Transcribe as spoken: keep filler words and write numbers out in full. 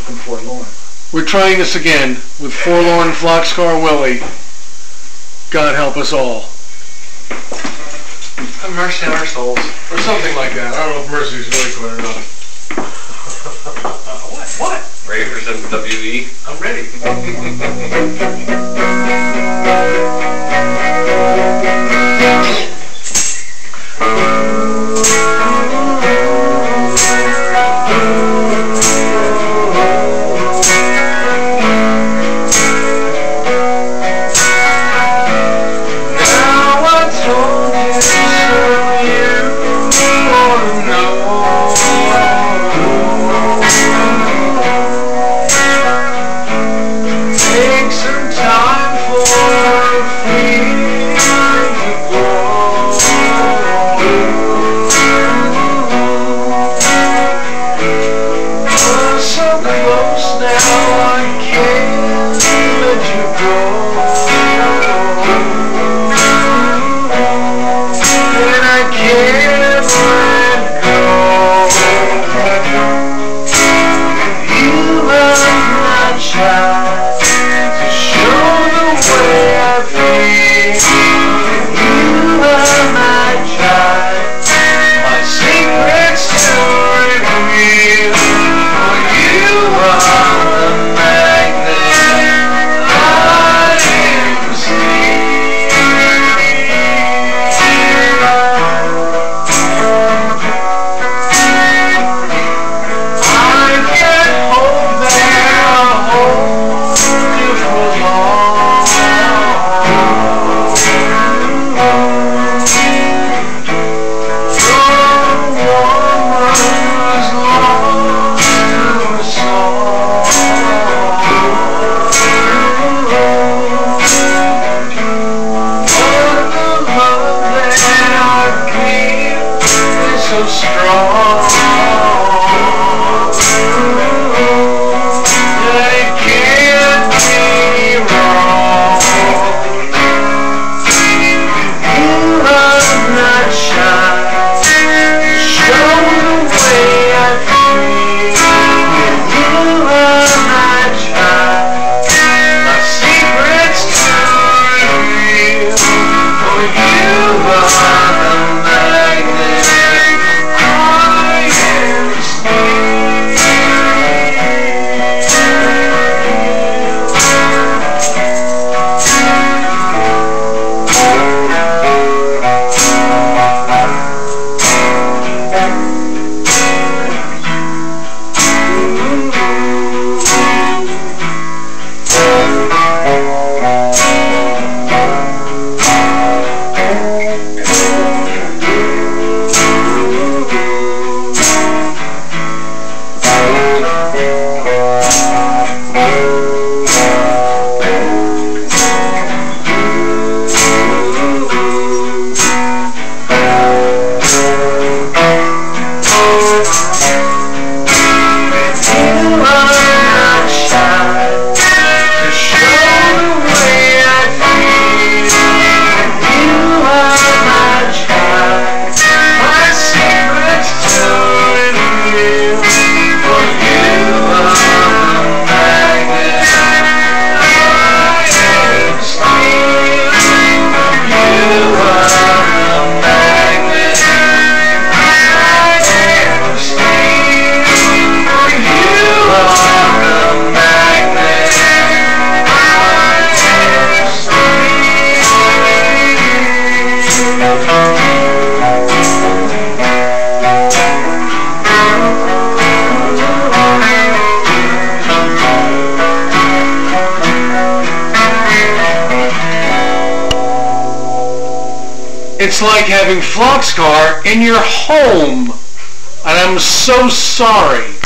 from Forlorn. We're trying this again with Forlorn Floxcar Willie. God help us all. Have mercy on our souls. Or something like that. I don't know if mercy is really good or not. uh, what? What? Ready for some W E? I'm ready. It's like having Floxcar in your home, and I'm so sorry.